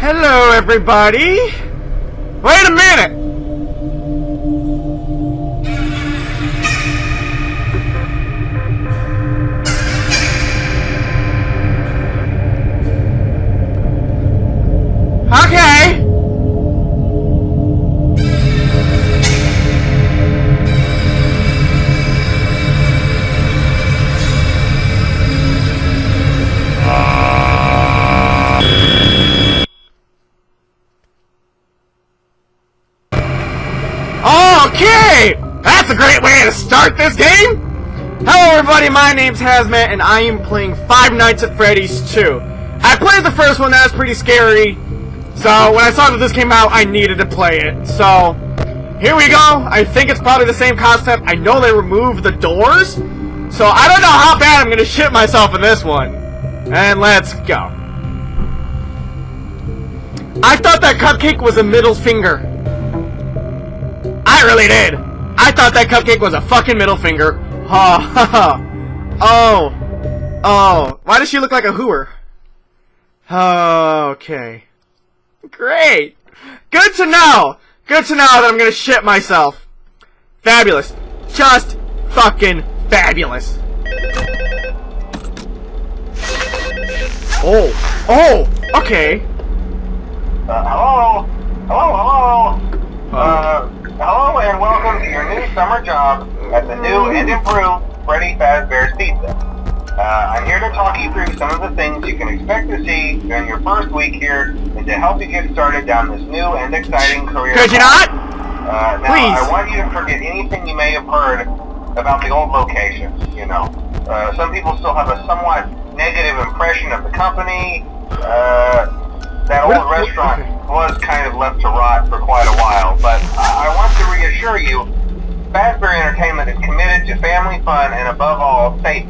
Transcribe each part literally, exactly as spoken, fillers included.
Hello, everybody! Wait a minute! Okay! Okay! That's a great way to start this game! Hello everybody, my name's Hazmat, and I am playing Five Nights at Freddy's two. I played the first one, that was pretty scary. So, when I saw that this came out, I needed to play it. So, here we go. I think it's probably the same concept. I know they removed the doors. So, I don't know how bad I'm gonna shit myself in this one. And let's go. I thought that cupcake was a middle finger. I really did. I thought that cupcake was a fucking middle finger. Ha ha ha. Oh. Oh. Why does she look like a hooer? Okay. Great. Good to know. Good to know that I'm gonna shit myself. Fabulous. Just fucking fabulous. Oh. Oh. Okay. Uh, hello. Hello, hello. Uh, hello and welcome to your new summer job at the new and improved Freddy Fazbear's Pizza. Uh, I'm here to talk you through some of the things you can expect to see during your first week here and to help you get started down this new and exciting career. Could you not? Uh, now, Please. I want you to forget anything you may have heard about the old locations, you know. Uh, some people still have a somewhat negative impression of the company. Uh, that old What? restaurant Okay. was kind of left to rot for quite a while, but I, I want to reassure you, Fazbear Entertainment is committed to family fun and above all, safety.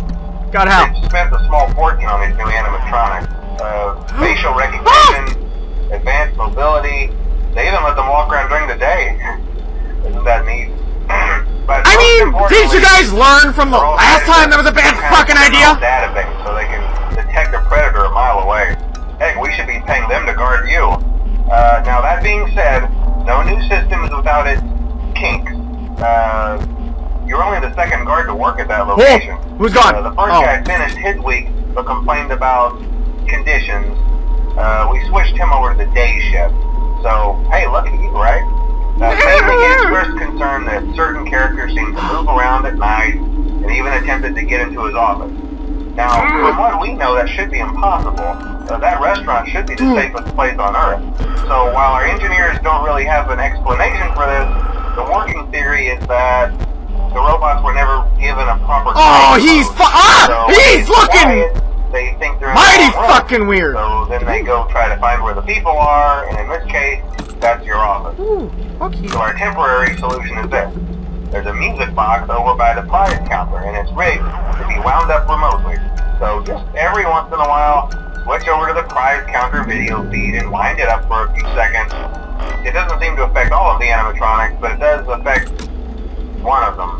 God help. They've spent a small fortune on these new animatronics. Uh, facial recognition, advanced mobility. They even let them walk around during the day. Isn't that neat? But I most mean, importantly, didn't you guys learn from the they're all last time that was a bad some kind of fucking idea? criminal database so they can detect a predator a mile away. Heck, we should be paying them to guard you. Uh, now that being said, no new system is without its kinks. Uh, you're only the second guard to work at that location. Oh, who's gone? Uh, the first Oh. guy finished his week, but complained about conditions. Uh, we switched him over to the day shift. So, hey, look at you, right? Uh, mainly he expressed concern that certain characters seemed to move around at night and even attempted to get into his office. Now, from what we know, that should be impossible. Uh, that restaurant should be the safest place on Earth. So while our engineers don't really have an explanation for this, the working theory is that the robots were never given a proper Oh, training he's mode. fu- ah, So he's when looking quiet, they think they're in mighty the wrong room. fucking weird. So then they go try to find where the people are, and in this case, that's your office. Ooh, okay. So our temporary solution is this. There's a music box over by the prize counter, and it's rigged to be wound up remotely. So just every once in a while, switch over to the prize counter video feed and wind it up for a few seconds. It doesn't seem to affect all of the animatronics, but it does affect one of them.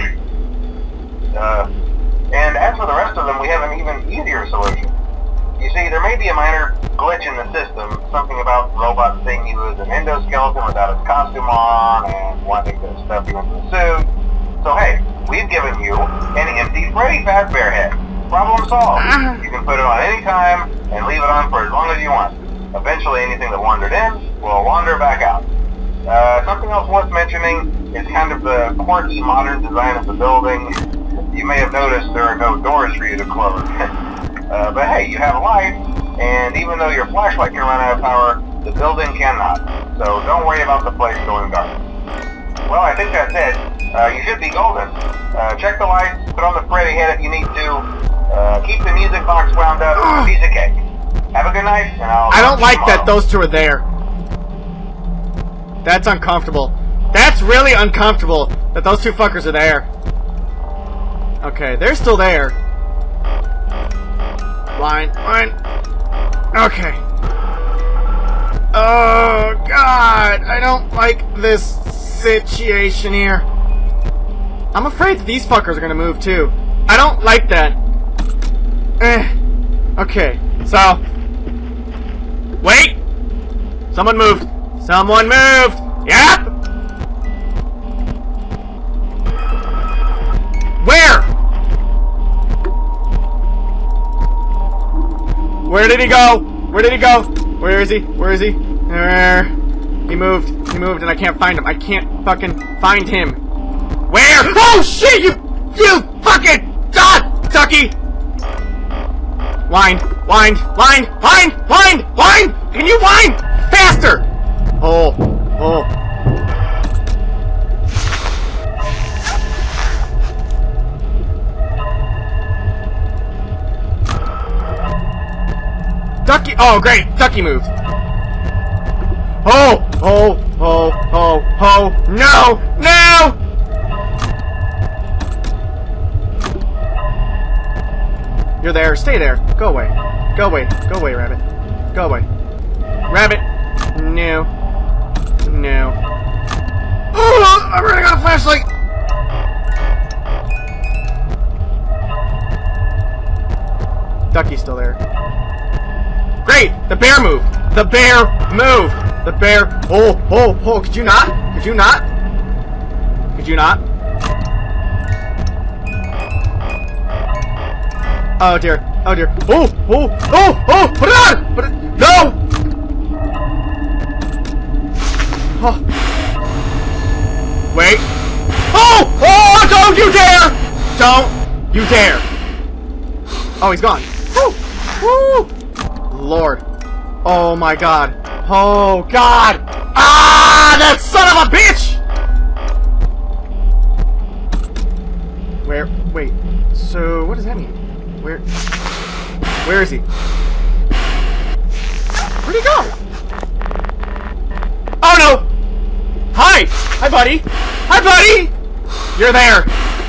uh, and as for the rest of them, we have an even easier solution. You see, there may be a minor glitch in the system, something about robots seeing you as an endoskeleton without its costume on and wanting to stuff you into a suit. So hey, we've given you an empty Freddy Fazbear head. Problem solved. You can put it on any time and leave it on for as long as you want. Eventually anything that wandered in will wander back out. Uh, something else worth mentioning is kind of the quirky modern design of the building. You may have noticed there are no doors for you to close. uh, but hey, you have a light, and even though your flashlight can run out of power, the building cannot. So don't worry about the place going dark. Well, I think that's it. Uh, you should be golden. Uh, check the lights, put on the Freddy head if you need to. Uh, keep the music box wound up, piece of cake. Have a good night, and I'll... I don't like that those two are there. That's uncomfortable. That's really uncomfortable that those two fuckers are there. Okay, they're still there. Line, line. Okay. Oh, God. I don't like this situation here. I'm afraid that these fuckers are gonna move, too. I don't like that. Eh. Okay, so... Wait! Someone moved! Someone moved! Yep! Where? Where did he go? Where did he go? Where is he? Where is he? There. He moved. He moved and I can't find him. I can't fucking find him. Where? Oh shit! You, you fucking God, Ducky! Wind, wind, wind, wind, wind, wind! Can you wind faster? Oh, oh. Ducky! Oh, great! Ducky moved. Oh! Oh! Oh! Oh! Oh! No! No! You're there. Stay there. Go away. Go away. Go away, Rabbit. Go away. Rabbit! No. No. Oh! I'm running out of flashlight! Ducky's still there. Great! The bear moved! The bear moved! The bear... Oh, oh, oh, could you not? Could you not? Could you not? Oh dear, oh dear. Oh, oh, oh, oh! Put it on! Put it... No! Oh. Wait. Oh! Oh, don't you dare! Don't you dare! Oh, he's gone. Woo! Woo! Lord. Oh my God. Oh God. Ah, that son of a bitch! Where? Wait. So, what does that mean? Where? Where is he? Where'd he go? Oh no! Hi! Hi, buddy! Hi, buddy! You're there!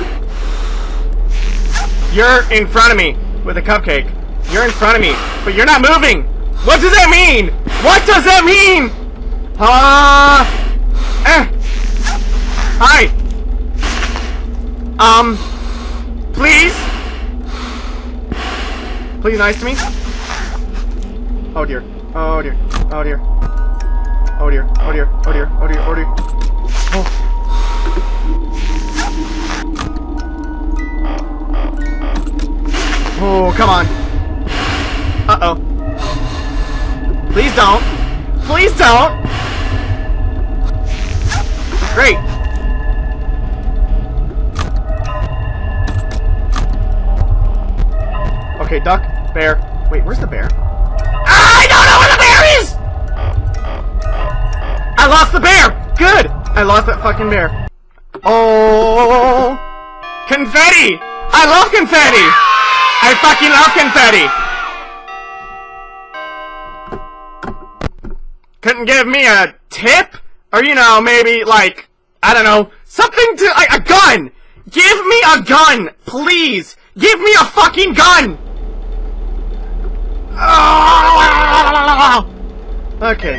You're in front of me with a cupcake. You're in front of me, but you're not moving! What does that mean? What does that mean? Uh... Eh. Hi! Um... Please? Please nice to me? Oh dear. Oh dear. Oh dear. Oh dear. Oh dear. Oh dear. Oh dear. Oh dear. Oh. Oh, come on. Uh-oh. Please don't. Please don't. Great. Okay, duck, bear. Wait, where's the bear? Ah, I don't know where the bear is! I lost the bear! Good! I lost that fucking bear. Oh! Confetti! I love confetti! I fucking love confetti! Couldn't give me a tip? Or, you know, maybe, like, I don't know, something to, like, a gun! Give me a gun! Please! Give me a fucking gun! Okay.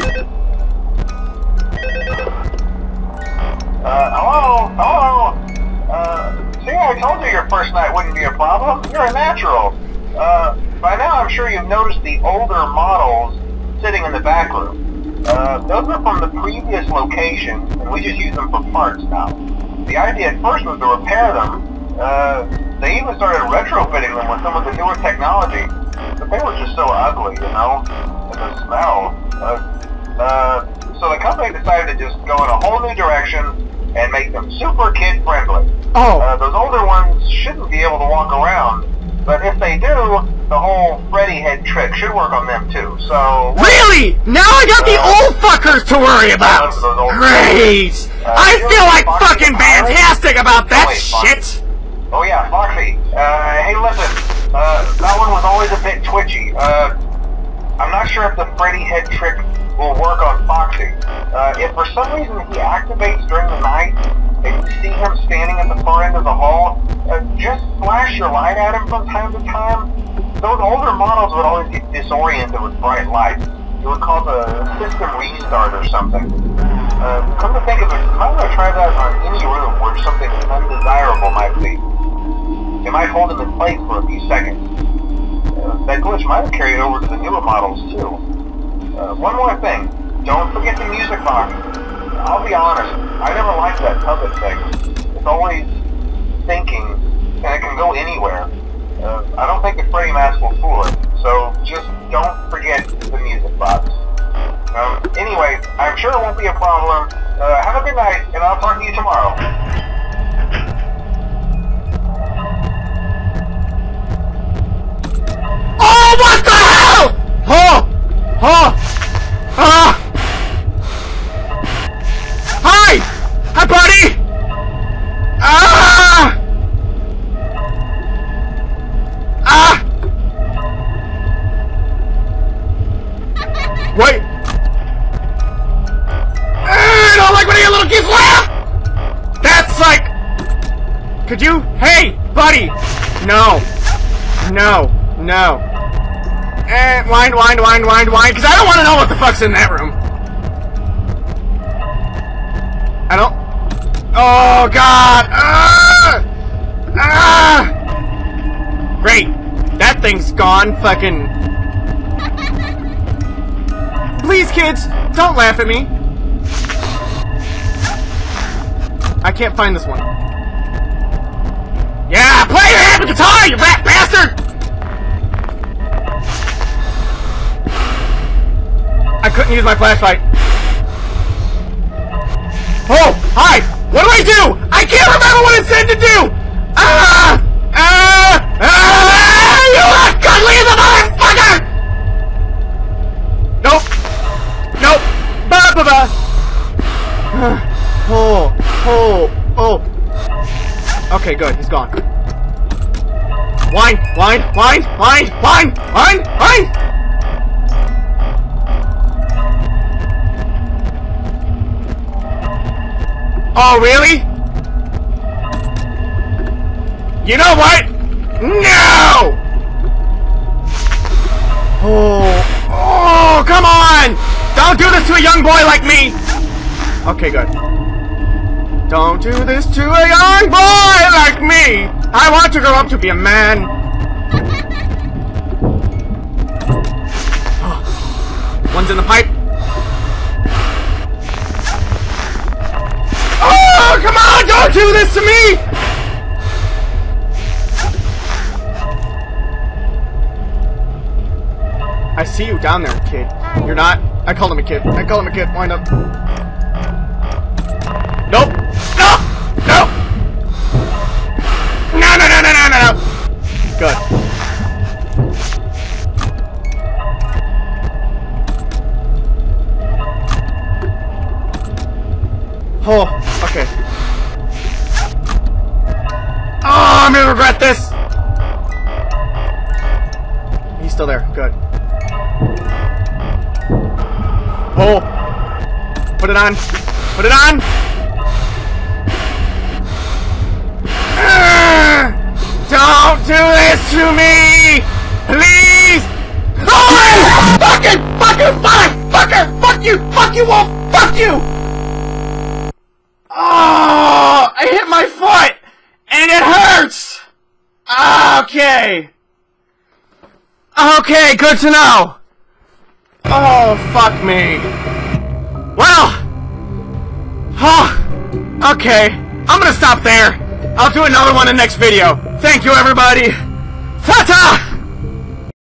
Uh, hello? Hello? Uh, see, I told you your first night wouldn't be a problem. You're a natural. Uh, by now I'm sure you've noticed the older models sitting in the back room. Uh, those are from the previous location, and we just use them for parts now. The idea at first was to repair them. Uh, they even started retrofitting them with some of the newer technology. But they were just so ugly, you know? And the smell. Uh, uh, so the company decided to just go in a whole new direction and make them super kid-friendly. Oh. Uh, those older ones shouldn't be able to walk around. But if they do, the whole Freddy head trick should work on them too, so... Really? Now I got the uh, old fuckers to worry about! Great! Uh, I feel like fucking fantastic about that wait, shit! Oh yeah, Foxy. Uh, hey listen, uh, that one was always a bit twitchy. Uh, I'm not sure if the Freddy head trick will work on Foxy. Uh, if for some reason he activates during the night, and you see him standing at the far end of the hall, uh, just flash your light at him from time to time. Those older models would always get disoriented with bright lights. It would cause a system restart or something. Uh, come to think of it, you might want to try that on any room where something undesirable might be. It might hold him in place for a few seconds. Uh, that glitch might have carried over to the newer models too. Uh, one more thing. Don't forget the music box. I'll be honest, I never liked that puppet thing. It's always thinking, and it can go anywhere. Uh, I don't think the Freddy mask will fool it, so just don't forget the music box. Um, anyway, I'm sure it won't be a problem. Uh, have a good night, and I'll talk to you tomorrow. Oh, what the hell? Oh! Oh! Ah! Hi! Hi, buddy! Ah! Ah! Wait! I don't like when I get little kids laugh! That's like... Could you... Hey, buddy! No. No. No. And wind, wind, wind, wind, wind, because I don't want to know what the fuck's in that room. I don't... Oh, God! Ah! Ah! Great. That thing's gone. Fucking... Please, kids, don't laugh at me. I can't find this one. Yeah, play your happy guitar, you rat bastard! I couldn't use my flashlight. Oh, hi! What do I do? I can't remember what it said to do! Ah! Ah! Ah! You ugly motherfucker! Nope. Nope. Ba ba ba. Oh, oh, oh. Okay, good. He's gone. Wine, wine, wine, wine, wine, wine, wine! Oh, really? You know what? No! Oh, oh, come on! Don't do this to a young boy like me! Okay, good. Don't do this to a young boy like me! I want to grow up to be a man. Oh. One's in the pipe. Oh, come on! Don't do this to me! I see you down there, kid. You're not. I call him a kid. I call him a kid. Wind up. Nope. No! No! No, no, no, no, no, no, no! Good. Oh, okay. Oh, I'm gonna regret this! He's still there. Good. Oh! Put it on! Put it on! Uh, don't do this to me! Please! Oh! Fucking! Fucking! Fuck! Fucker! Fuck you! Fuck you, Wolf! Fuck you! Oh! I hit my foot! And it hurts! Okay. Okay, good to know. Oh, fuck me. Well. Oh, okay. I'm gonna stop there. I'll do another one in the next video. Thank you, everybody. Ta-ta!